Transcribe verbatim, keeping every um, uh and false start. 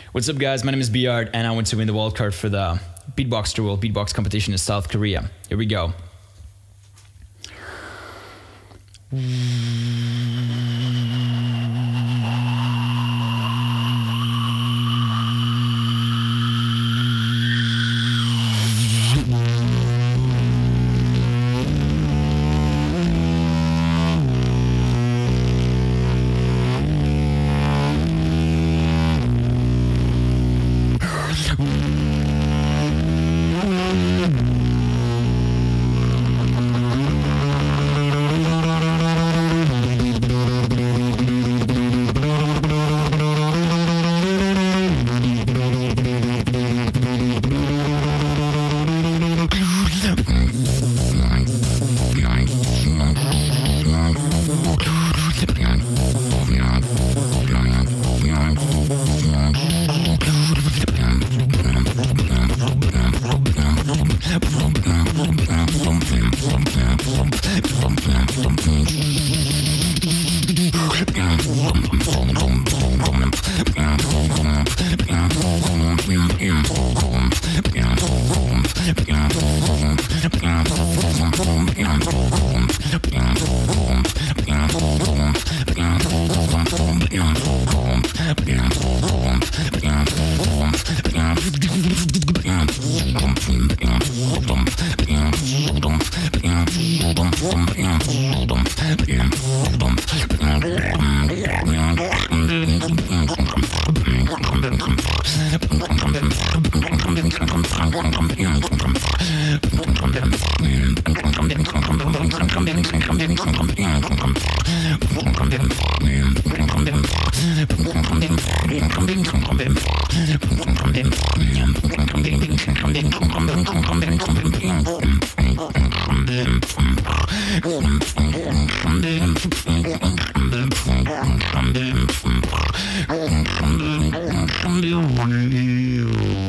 What's up, guys? My name is Beard, and I want to win the wildcard for the Beatboxster World Beatbox competition in South Korea. Here we go. You